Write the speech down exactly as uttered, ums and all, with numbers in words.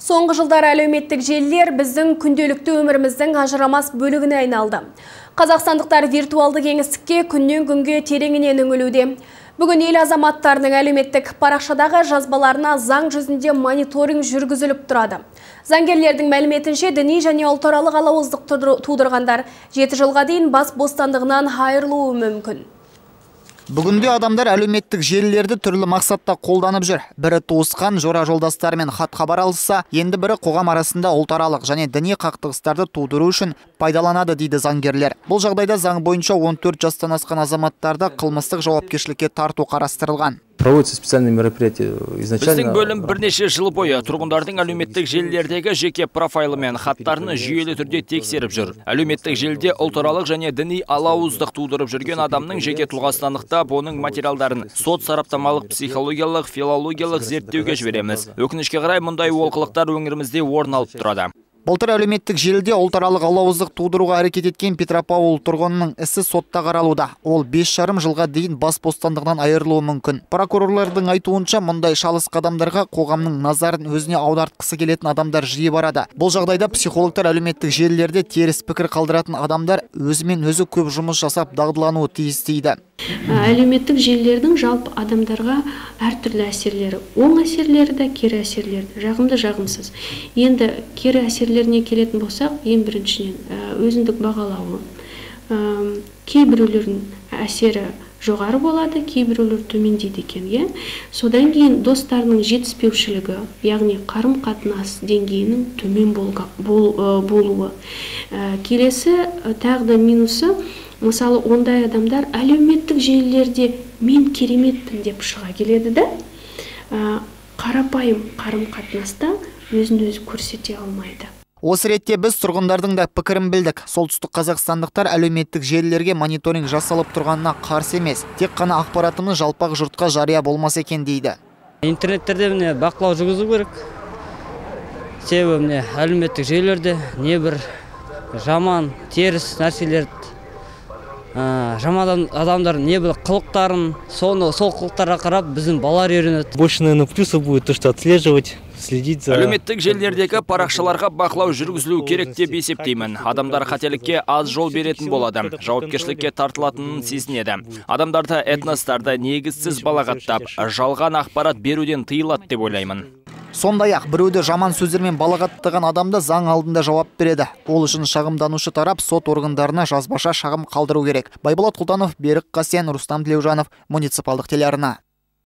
Соңғы жылдар әлеуметтік желілер біздің күнделікті өміріміздің ажырамас бөлігіне айналды. Қазақстандықтар виртуалды кеңістікке күннен күнге тереңінен үңілуде. Бүгін ел азаматтарының әлеуметтік парақшадағы жазбаларына заң жүзінде мониторинг жүргізіліп тұрады. Заңгерлердің мәліметінше діни және ұлтаралық алауыздық тудырғандар жеті жылға дейін бас бостандығынан айырылуы мүмкін. Бүгінде адамдар әлеуметтік желілерді түрлі мақсатта қолданып жүр. Бірі туысқан, жора жолдастарымен хат хабар алса, енді бірі қоғам арасында ұлтаралық және діни қақтығыстарды тудыру үшін пайдаланады дейді заңгерлер. Бұл жағдайда заң бойынша он төрт жастан асқан азаматтарды қылмыстық жауапкершілікке тарту қарастырылған. Проводятся специальные мероприятия изначально. Біздің бөлім бірнеше жыл бойы тұрғындардың әлеуметтік желілердегі жеке профайлы мен хаттарын жүйелі түрде тексеріп жүр. Әлеуметтік желіде ұлтаралық және діни алауыздық тудырып жүрген адамның жеке тұлғасын анықтап, оның материалдарын сот сараптамалық, психологиялық, филологиялық зерттеуге жібереміз. Өкінішке қарай мұндай олқылықтар өңірімізде орын алып тұрады. Былтыр әлеуметтік желіде ұлтаралық алауыздық тудыруға әрекет еткен Петропавл тұрғынының ісі сотта қаралуда. Ол бес жарым жылға дейін бас бостандығынан айырылуы мүмкін. Прокурорлардың айтуынша, мұндай шалыс қадамдарға қоғамның назарын өзіне аудартқысы келетін адамдар жиі барады. Бұл жағдайда психологтар әлеуметтік желілерде теріс пікір қалдыратын адамдар өзімен өзі көп жұмыс жасап дағдылануы тиіс дейді. Әлеуметтік желілердің жалпы адамдарға әртүрлі әсерлері, оң әсерлері де, кері әсерлері, жағымды, жағымсыз. Енді кері әсерлеріне келетін болсақ, ең біріншіден өзіндік бағалауы. Кейбіреулердің әсері жоғары болады, кейбіреулер төмендейді екен. Содан кейін достарының жетіспеушілігі, яғни қарым-қатынас деңгейінің төмен болуы. Келесі тағы да минусы, мысалы, ондай адамдар әлеуметтік желілерде мен кереметпін деп шыға келеді да, қарапайым қарым-қатынаста өзін өзі көрсете алмайды. Осы ретте біз тұрғындардың да пікірін білдік. Солтүстік қазақстандықтар әлеуметтік желілерге мониторинг жасалып тұрғанына қарсы емес. Тек қана ақпаратымыз жалпақ жұртқа жария болмас екен дейді. Интернеттерде міне бақылау жүргізу керек. Себебі міне әлеуметтік желілерде не бір жаман, теріс нәрселерді, жаман адамдар не бір қылықтарын, соны сол қылықтарға қарап біздің балалар үйренеді. Больше, наверное, плюсы будет то, что отслеживать. Әлеуметтік желілердегі парақшаларға бақылау жүргізілу керек деп есептеймін. Адамдар қателікке аз жол беретін болады. Жауапкершілікке тартылатынын сезінеді. Адамдарды, этностарды негізсіз балағаттап, жалған ақпарат беруден тыйылады деп ойлаймын. Сондай-ақ біреуді жаман сөздермен балағаттаған адамды заң алдында жауап береді. Ол үшін шағымданушы тарап сот органдарына жазбаша шағым қалдыру керек. Байболат Құлтанов, Берік Қасен, Рустам Тілеужанов, муниципалдық телеарна.